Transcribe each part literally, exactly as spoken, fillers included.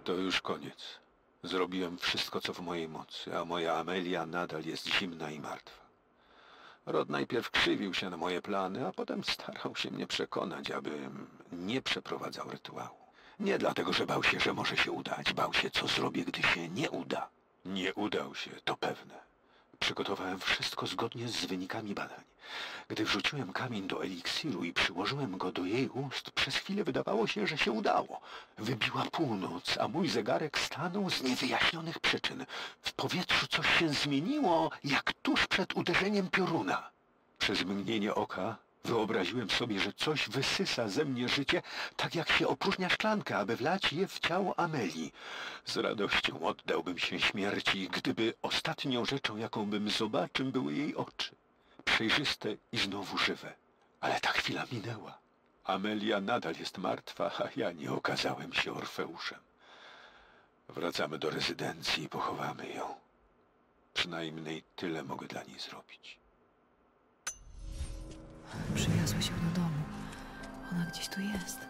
To już koniec. Zrobiłem wszystko, co w mojej mocy, a moja Amelia nadal jest zimna i martwa. Rod najpierw krzywił się na moje plany, a potem starał się mnie przekonać, abym nie przeprowadzał rytuału. Nie dlatego, że bał się, że może się udać. Bał się, co zrobię, gdy się nie uda. Nie udał się, to pewne. Przygotowałem wszystko zgodnie z wynikami badań. Gdy wrzuciłem kamień do eliksiru i przyłożyłem go do jej ust, przez chwilę wydawało się, że się udało. Wybiła północ, a mój zegarek stanął z niewyjaśnionych przyczyn. W powietrzu coś się zmieniło, jak tuż przed uderzeniem pioruna. Przez mgnienie oka wyobraziłem sobie, że coś wysysa ze mnie życie, tak jak się opróżnia szklankę, aby wlać je w ciało Amelii. Z radością oddałbym się śmierci, gdyby ostatnią rzeczą, jaką bym zobaczył, były jej oczy. Przejrzyste i znowu żywe. Ale ta chwila minęła. Amelia nadal jest martwa, a ja nie okazałem się Orfeuszem. Wracamy do rezydencji i pochowamy ją. Przynajmniej tyle mogę dla niej zrobić. Przywiozły się do domu. Ona gdzieś tu jest.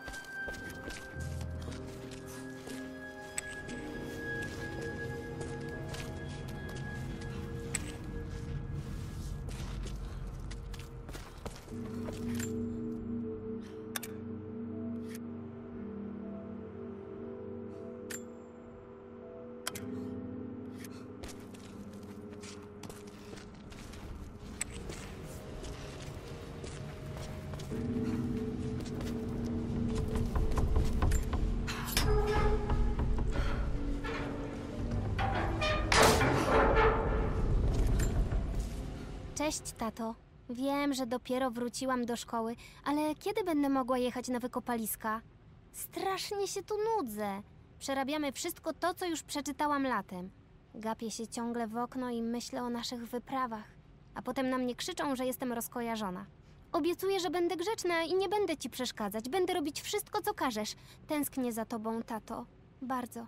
Cześć, tato. Wiem, że dopiero wróciłam do szkoły, ale kiedy będę mogła jechać na wykopaliska? Strasznie się tu nudzę. Przerabiamy wszystko to, co już przeczytałam latem. Gapię się ciągle w okno i myślę o naszych wyprawach. A potem na mnie krzyczą, że jestem rozkojarzona. Obiecuję, że będę grzeczna i nie będę ci przeszkadzać. Będę robić wszystko, co każesz. Tęsknię za tobą, tato. Bardzo.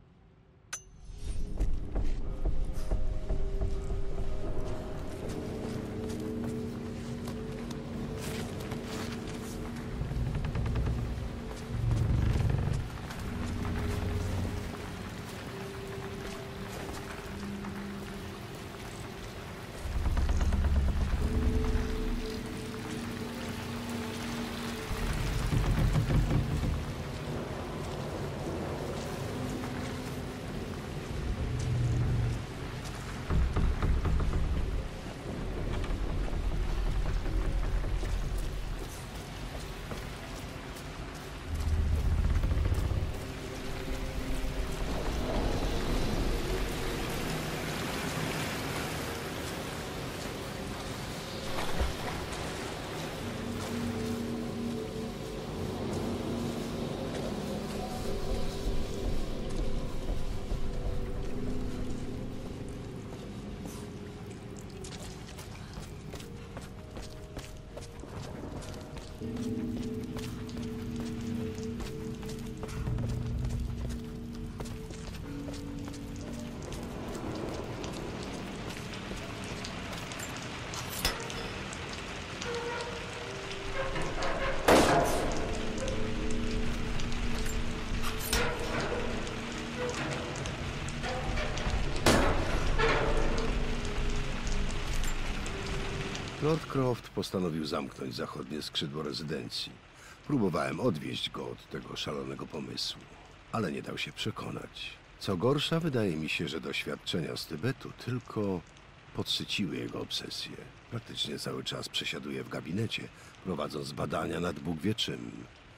Lord Croft postanowił zamknąć zachodnie skrzydło rezydencji. Próbowałem odwieźć go od tego szalonego pomysłu, ale nie dał się przekonać. Co gorsza, wydaje mi się, że doświadczenia z Tybetu tylko podsyciły jego obsesję. Praktycznie cały czas przesiaduje w gabinecie, prowadząc badania nad Bóg wie czym.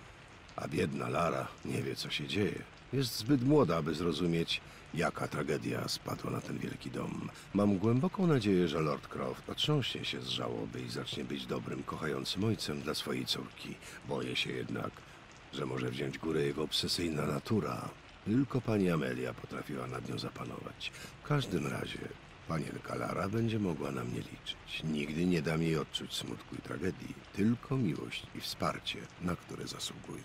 A biedna Lara nie wie, co się dzieje. Jest zbyt młoda, aby zrozumieć, jaka tragedia spadła na ten wielki dom. Mam głęboką nadzieję, że Lord Croft otrząśnie się z żałoby i zacznie być dobrym, kochającym ojcem dla swojej córki. Boję się jednak, że może wziąć górę jego obsesyjna natura. Tylko pani Amelia potrafiła nad nią zapanować. W każdym razie panienka Lara będzie mogła na mnie liczyć. Nigdy nie dam jej odczuć smutku i tragedii, tylko miłość i wsparcie, na które zasługuje.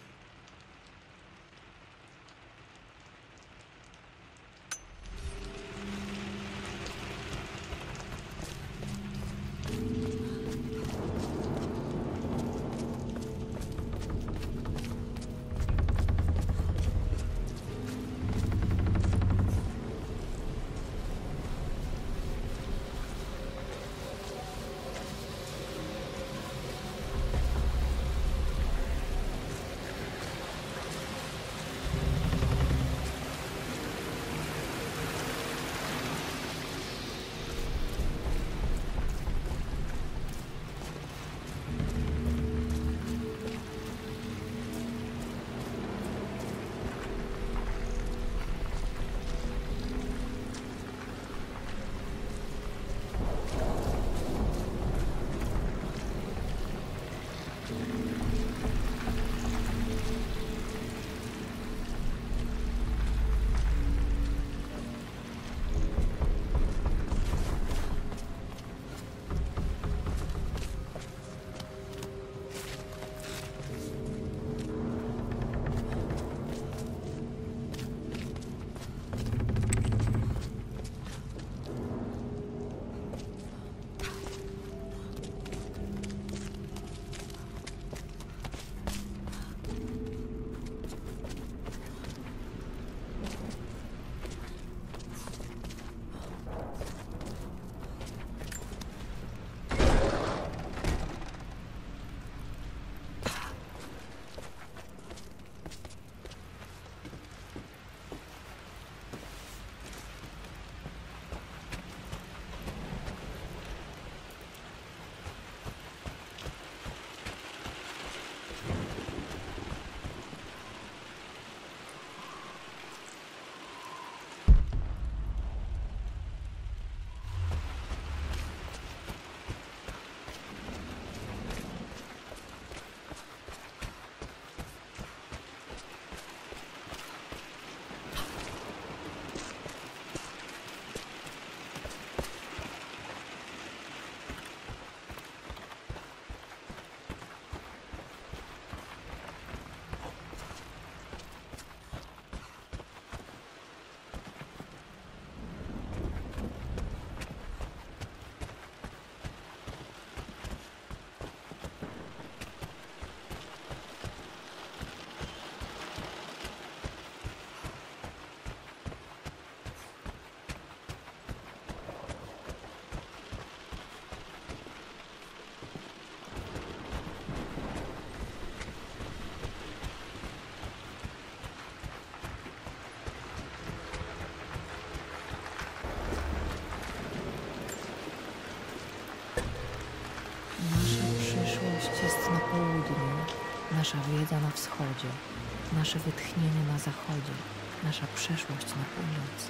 wiedza na wschodzie, nasze wytchnienie na zachodzie, nasza przeszłość na północy.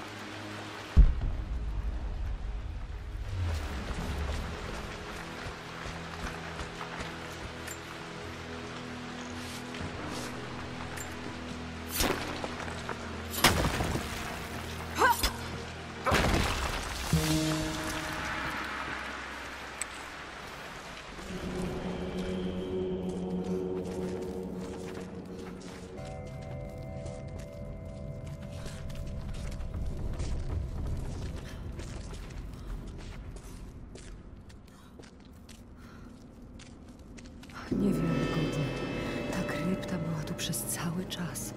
Niewiarygodne. Ta krypta była tu przez cały czas.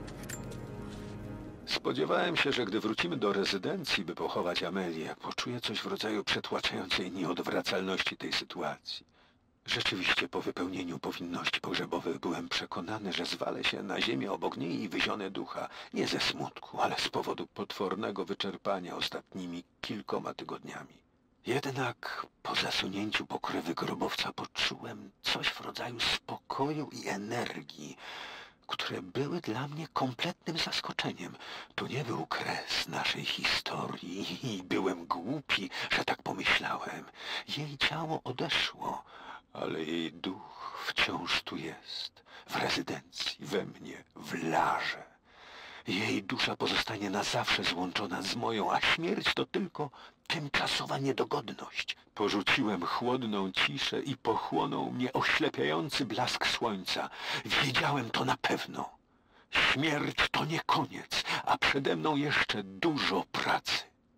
Spodziewałem się, że gdy wrócimy do rezydencji, by pochować Amelię, poczuję coś w rodzaju przetłaczającej nieodwracalności tej sytuacji. Rzeczywiście po wypełnieniu powinności pogrzebowych byłem przekonany, że zwalę się na ziemię obok niej i wyzionę ducha. Nie ze smutku, ale z powodu potwornego wyczerpania ostatnimi kilkoma tygodniami. Jednak po zasunięciu pokrywy grobowca poczułem coś w rodzaju spokoju i energii, które były dla mnie kompletnym zaskoczeniem. To nie był kres naszej historii i byłem głupi, że tak pomyślałem. Jej ciało odeszło, ale jej duch wciąż tu jest, w rezydencji, we mnie, w Larze. Jej dusza pozostanie na zawsze złączona z moją, a śmierć to tylko tymczasowa niedogodność. Porzuciłem chłodną ciszę i pochłonął mnie oślepiający blask słońca. Wiedziałem to na pewno. Śmierć to nie koniec, a przede mną jeszcze dużo pracy.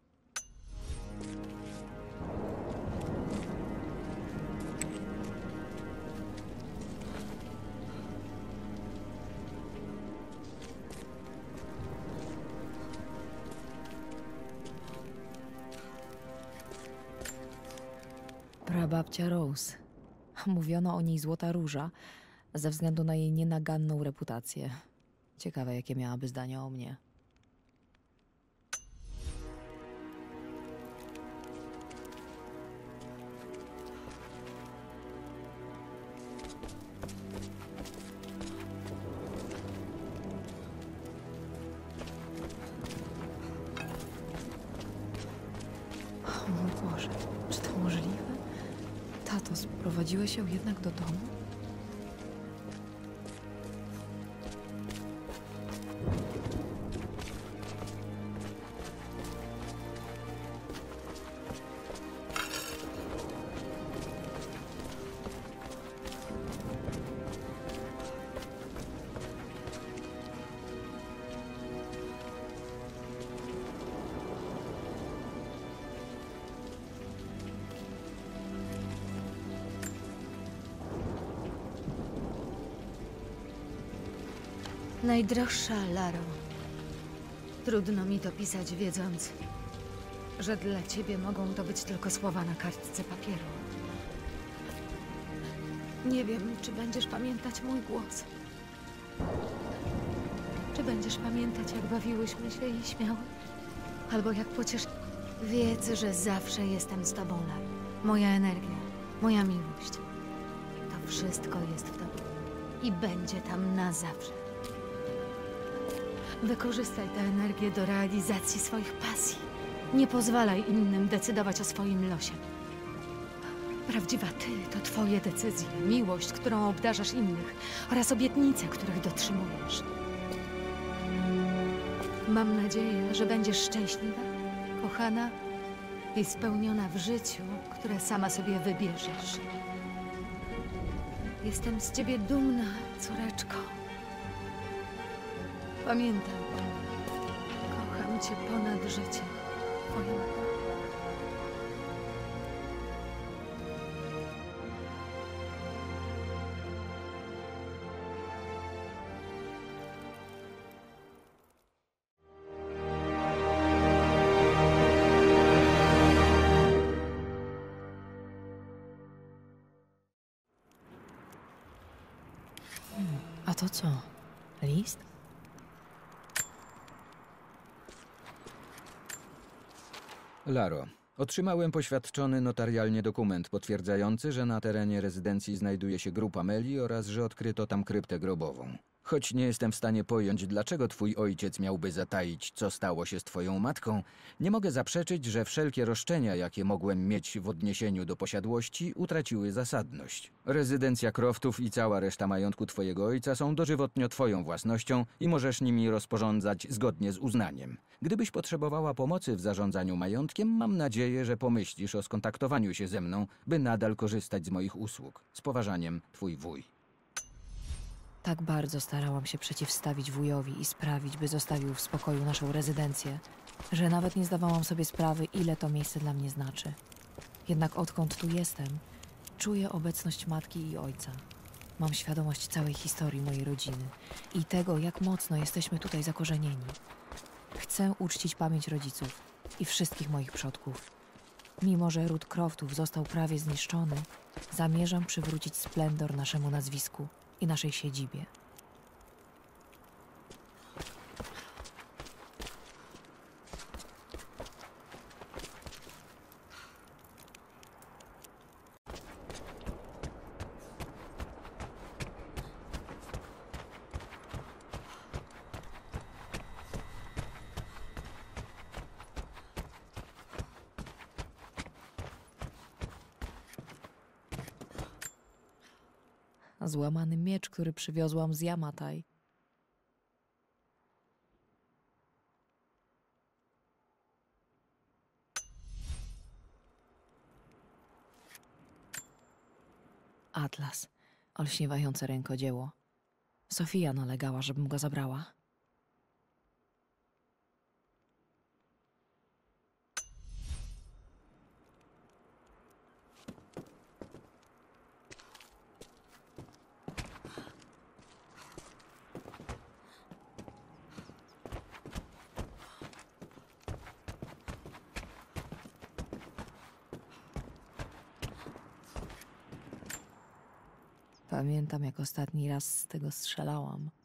Prababcia Rose. Mówiono o niej Złota Róża ze względu na jej nienaganną reputację. Ciekawe, jakie miałaby zdanie o mnie. O mój Boże, czy to możliwe? Tato, sprowadziłeś się jednak do domu? Najdroższa Laro, trudno mi to pisać, wiedząc, że dla ciebie mogą to być tylko słowa na kartce papieru. Nie wiem, czy będziesz pamiętać mój głos. Czy będziesz pamiętać, jak bawiłyśmy się i śmiały? Albo jak pociesz... Wiedz, że zawsze jestem z tobą, Laro. Moja energia, moja miłość. To wszystko jest w tobie. I będzie tam na zawsze. Wykorzystaj tę energię do realizacji swoich pasji. Nie pozwalaj innym decydować o swoim losie. Prawdziwa ty to twoje decyzje, miłość, którą obdarzasz innych oraz obietnice, których dotrzymujesz. Mam nadzieję, że będziesz szczęśliwa, kochana i spełniona w życiu, które sama sobie wybierzesz. Jestem z ciebie dumna, córeczko. Pamiętaj, kocham cię ponad życie. Twoja mama. A to co? List? Laro, Otrzymałem poświadczony notarialnie dokument potwierdzający, że na terenie rezydencji znajduje się grób Ameli oraz że odkryto tam kryptę grobową. Choć nie jestem w stanie pojąć, dlaczego twój ojciec miałby zataić, co stało się z twoją matką, nie mogę zaprzeczyć, że wszelkie roszczenia, jakie mogłem mieć w odniesieniu do posiadłości, utraciły zasadność. Rezydencja Croftów i cała reszta majątku twojego ojca są dożywotnio twoją własnością i możesz nimi rozporządzać zgodnie z uznaniem. Gdybyś potrzebowała pomocy w zarządzaniu majątkiem, mam nadzieję, że pomyślisz o skontaktowaniu się ze mną, by nadal korzystać z moich usług. Z poważaniem, twój wuj. Tak bardzo starałam się przeciwstawić wujowi i sprawić, by zostawił w spokoju naszą rezydencję, że nawet nie zdawałam sobie sprawy, ile to miejsce dla mnie znaczy. Jednak odkąd tu jestem, czuję obecność matki i ojca. Mam świadomość całej historii mojej rodziny i tego, jak mocno jesteśmy tutaj zakorzenieni. Chcę uczcić pamięć rodziców i wszystkich moich przodków. Mimo że ród Croftów został prawie zniszczony, zamierzam przywrócić splendor naszemu nazwisku i naszej siedzibie. Złamany miecz, który przywiozłam z Yamatai. Atlas, olśniewające rękodzieło. Sofia nalegała, żebym go zabrała. Pamiętam, jak ostatni raz z tego strzelałam.